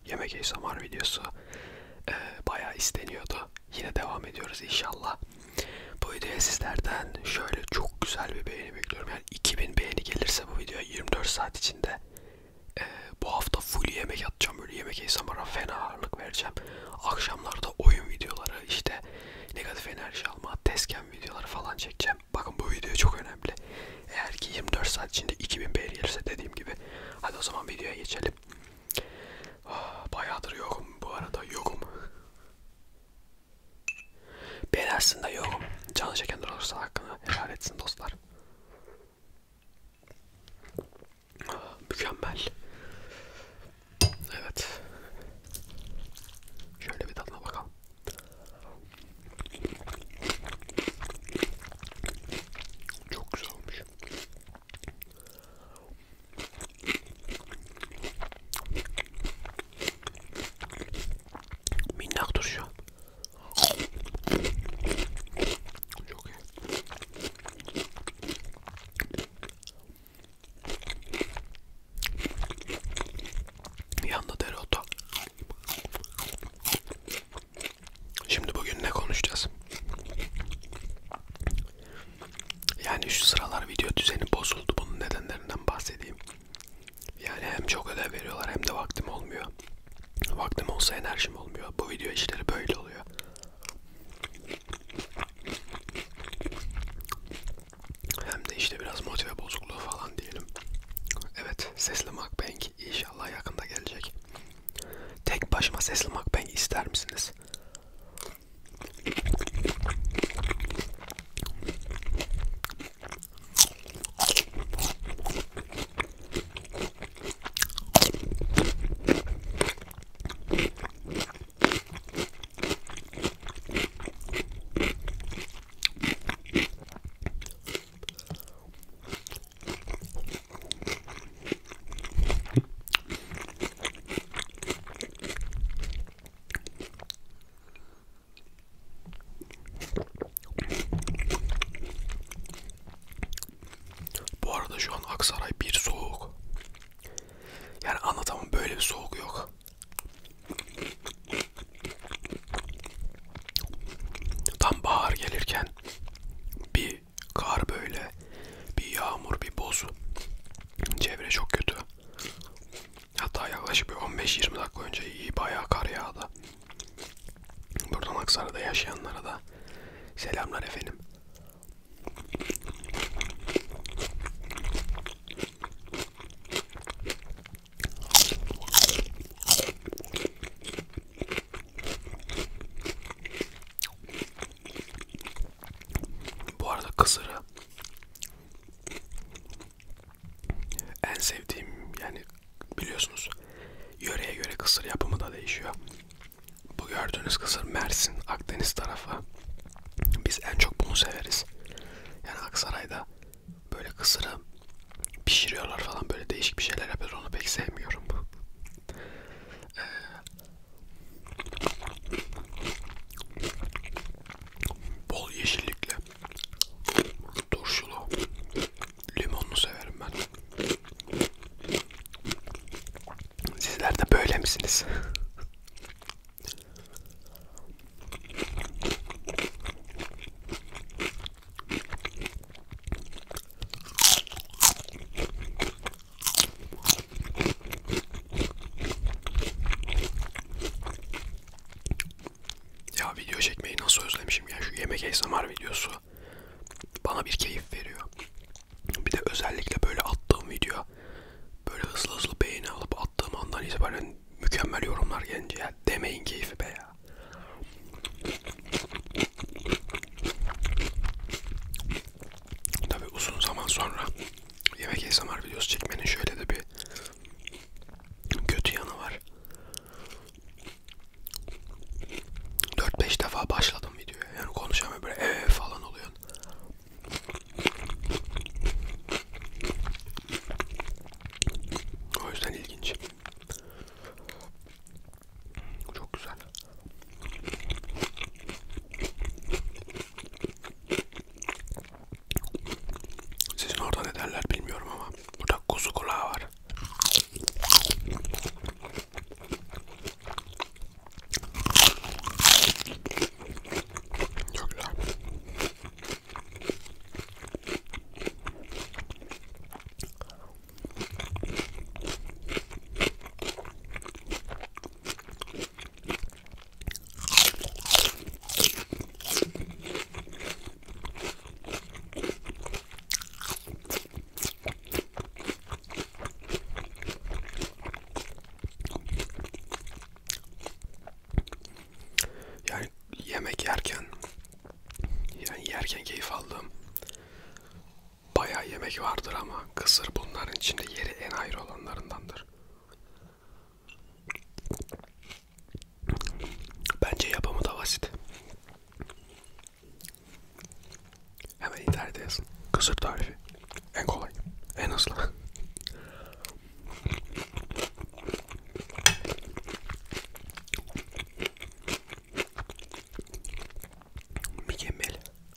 yemek ASMR videosu bayağı isteniyordu. Yine devam ediyoruz inşallah. Bu videoya sizlerden şöyle çok güzel bir beğeni bekliyorum. Yani 2000 beğeni gelirse bu videoya 24 saat içinde bu hafta full yemek atacağım. Böyle yemek ASMR'a fena ağırlık vereceğim. Akşamlarda oyun videoları, işte negatif enerji alma, tezken videoları falan çekeceğim. Bakın bu video çok önemli. Eğer ki 24 saat içinde 2000 beğeni gelirse dediğim gibi. Hadi o zaman videoya geçelim. Bayağıdır yokum bu arada, yokum. Ben aslında yokum. Canı çeken olursa hakkını helal etsin dostlar. Mükemmel. Evet. Şöyle bir tadına bakalım. Çok güzel olmuş. Minnak turşu. Çok iyi. Yanında dereotu. Şimdi bugün ne konuşacağız? Yani şu sıralar video düzeni bozuldu. Bunun nedenlerinden bahsedeyim. Yani hem çok ödev veriyorlar hem de vaktim olmuyor. Vaktim olsa enerjim olmuyor. Bu video işleri böyle oluyor. Hem de işte biraz motive bozukluğu falan diyelim. Evet, sesli mukbang inşallah yakında gelecek. Tek başıma sesli mukbang ister misiniz? Bu arada şu an Aksaray bir soğuk. Yani anlatamam, böyle bir soğuk yok. Tam bahar gelirken bir kar böyle, bir yağmur, bir boz. Çevre çok kötü. Hatta yaklaşık bir 15-20 dakika önce iyi bayağı kar yağdı. Buradan Aksaray'da yaşayanlara da selamlar efendim. Bu arada kısırı en sevdiğim, yani biliyorsunuz yöreye göre kısır yapımı da değişiyor. Bu gördüğünüz kısır Mersin, Akdeniz tarafı. Biz en çok bunu severiz. Yani Aksaray'da böyle kısırı pişiriyorlar falan, böyle değişik bir şeyler yapıyor, onu pek sevmiyorum. Bol yeşillikli, turşulu, limonlu severim ben. Sizler de böyle misiniz? Ya video çekmeyi nasıl özlemişim ya, şu yemek ASMR videosu bana bir keyif veriyor. Bir de özellikle böyle attığım video, böyle hızlı hızlı beğeni alıp attığım andan itibaren mükemmel yorumlar gelince, ya demeyin keyfi be ya. Tabi uzun zaman sonra yemek ASMR videosu çekmenin şöyle de bir kötü yanı var. 4-5 defa başladım videoya, yani konuşamıyorum, böyle falan oluyor. O yüzden ilginç. Çok güzel. Sizin orada ne derler bilmiyorum ama burada kuzu kulağı var. ama kısır bunların içinde yeri en ayrı olanlarındandır. Bence yapımı da basit. Hemen internete yazın. Kısır tarifi. En kolay. En hızlı. Mükemmel.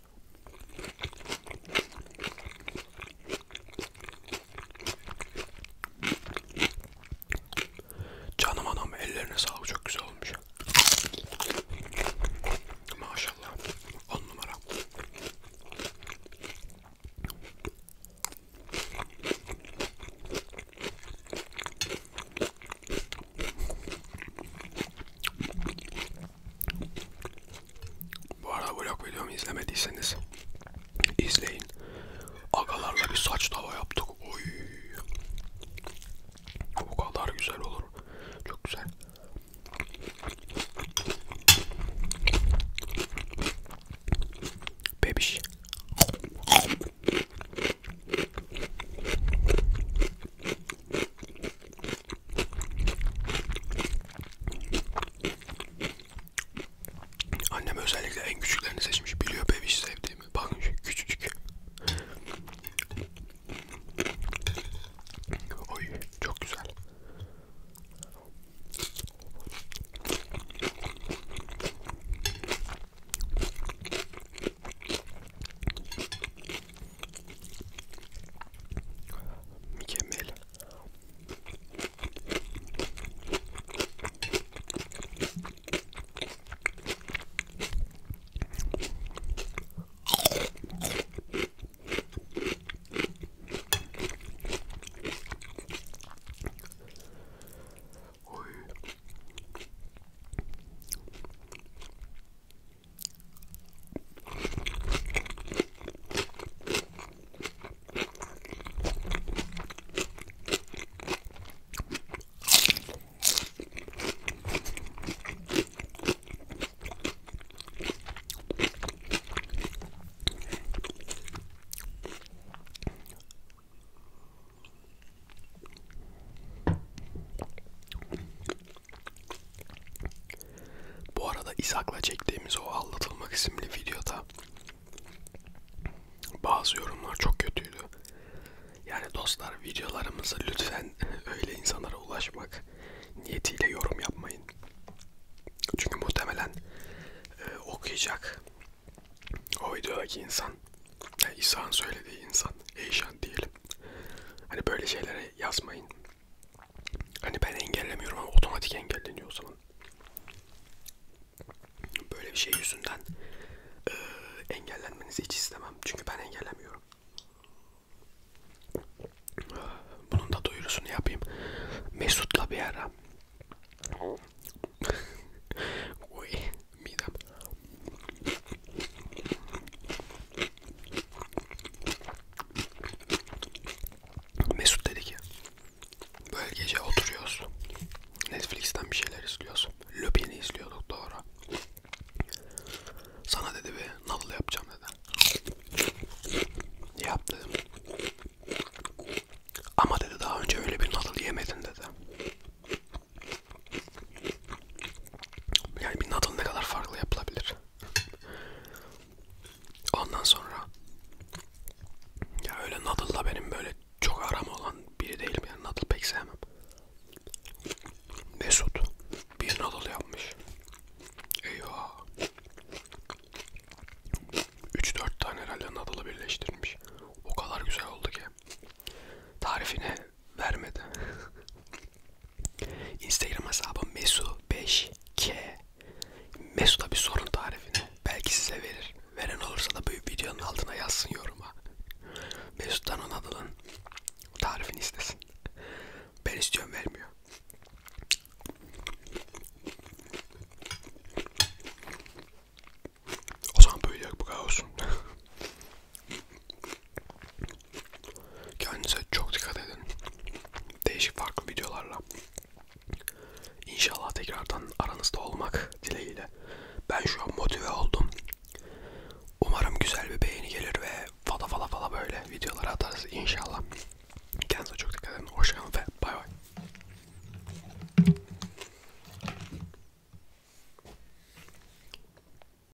Canım anam, ellerine sağlık, çok güzel olmuş. Maşallah. 10 numara. Bu arada vlog videomu izlemediyseniz izleyin. Agalarla bir saç tava yaptık. Oy. O kadar güzel olur. Çok güzel. Bebiş. Annem özellikle en küçüklerini seçmiş. Biliyor bebiş sevdiğimi. Bakın şu küçücük. Oy, çok güzel. Mükemmel. Oy. Bu arada İshak'la çektiğimiz o Aldatılmak isimli videoda bazı yorumlar çok kötüydü. Yani dostlar, videolarımızı lütfen öyle insanlara ulaşmak niyetiyle yorum yapmayın. Çünkü muhtemelen okuyacak o videodaki insan, yani İshak'ın söylediği insan, Eyşan diyelim. Hani böyle şeylere yazmayın. Hani ben engellemiyorum ama otomatik engelleniyor o zaman. Böyle bir şey yüzünden engellenmenizi hiç istemem. Çünkü ben engellemiyorum. Bunun da duyurusunu yapayım. Mesut'la bir ara. Uy, midem. Mesut dedi ki, böyle gece oturuyoruz. Netflix'ten bir şeyler izliyoruz. Lupin'i izliyorduk, doğru. Sana dedi bir noodle yapacağım dedi. Yap dedim. Ama dedi daha önce öyle bir noodle yemedin dedi. Yani bir noodle ne kadar farklı yapılabilir. Ondan sonra ya öyle noodle'la benim böyle çok aram olan biri değilim, yani noodle pek sevmem. Mesut bir noodle yapmış. Eyvah. 3-4 tane herhalde noodle'ı birleştirmiş. O kadar güzel oldu ki. Tarifini vermedi. Instagram hesabım Mesu5.